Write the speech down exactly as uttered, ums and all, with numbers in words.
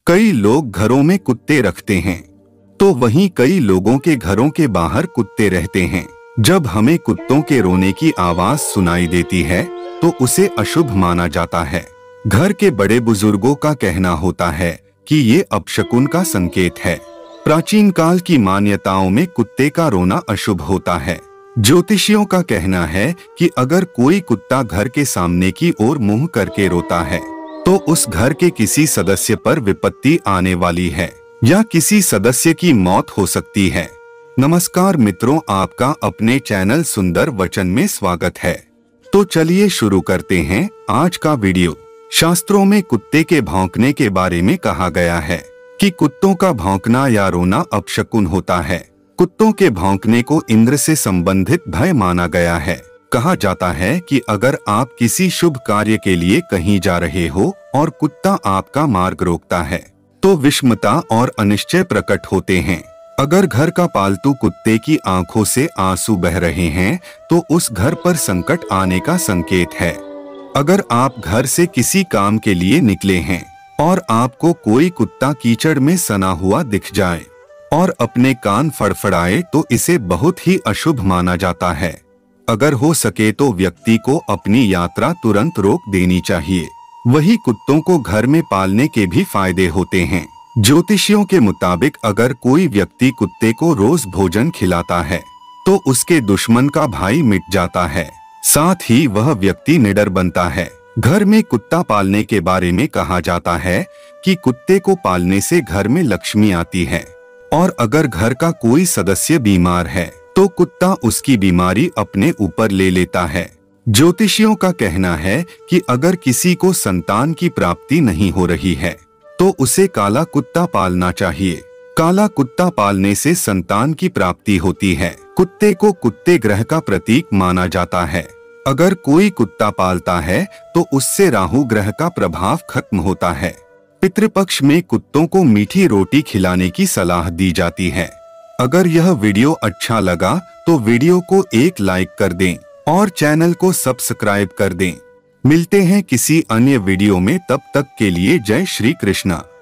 कई लोग घरों में कुत्ते रखते हैं, तो वहीं कई लोगों के घरों के बाहर कुत्ते रहते हैं। जब हमें कुत्तों के रोने की आवाज सुनाई देती है तो उसे अशुभ माना जाता है। घर के बड़े बुजुर्गों का कहना होता है कि ये अपशकुन का संकेत है। प्राचीन काल की मान्यताओं में कुत्ते का रोना अशुभ होता है। ज्योतिषियों का कहना है कि अगर कोई कुत्ता घर के सामने की ओर मुंह करके रोता है तो उस घर के किसी सदस्य पर विपत्ति आने वाली है या किसी सदस्य की मौत हो सकती है। नमस्कार मित्रों, आपका अपने चैनल सुंदर वचन में स्वागत है। तो चलिए शुरू करते हैं आज का वीडियो। शास्त्रों में कुत्ते के भौंकने के बारे में कहा गया है कि कुत्तों का भौंकना या रोना अपशकुन होता है। कुत्तों के भौंकने को इंद्र से संबंधित भय माना गया है। कहा जाता है कि अगर आप किसी शुभ कार्य के लिए कहीं जा रहे हो और कुत्ता आपका मार्ग रोकता है तो विषमता और अनिश्चय प्रकट होते हैं। अगर घर का पालतू कुत्ते की आंखों से आंसू बह रहे हैं तो उस घर पर संकट आने का संकेत है। अगर आप घर से किसी काम के लिए निकले हैं और आपको कोई कुत्ता कीचड़ में सना हुआ दिख जाए और अपने कान फड़फड़ाए तो इसे बहुत ही अशुभ माना जाता है। अगर हो सके तो व्यक्ति को अपनी यात्रा तुरंत रोक देनी चाहिए। वही कुत्तों को घर में पालने के भी फायदे होते हैं। ज्योतिषियों के मुताबिक अगर कोई व्यक्ति कुत्ते को रोज भोजन खिलाता है तो उसके दुश्मन का भाई मिट जाता है, साथ ही वह व्यक्ति निडर बनता है। घर में कुत्ता पालने के बारे में कहा जाता है कि कुत्ते को पालने से घर में लक्ष्मी आती है और अगर घर का कोई सदस्य बीमार है तो कुत्ता उसकी बीमारी अपने ऊपर ले लेता है। ज्योतिषियों का कहना है कि अगर किसी को संतान की प्राप्ति नहीं हो रही है तो उसे काला कुत्ता पालना चाहिए। काला कुत्ता पालने से संतान की प्राप्ति होती है। कुत्ते को कुत्ते ग्रह का प्रतीक माना जाता है। अगर कोई कुत्ता पालता है तो उससे राहु ग्रह का प्रभाव खत्म होता है। पितृपक्ष में कुत्तों को मीठी रोटी खिलाने की सलाह दी जाती है। अगर यह वीडियो अच्छा लगा तो वीडियो को एक लाइक कर दें और चैनल को सब्सक्राइब कर दें। मिलते हैं किसी अन्य वीडियो में, तब तक के लिए जय श्री कृष्णा।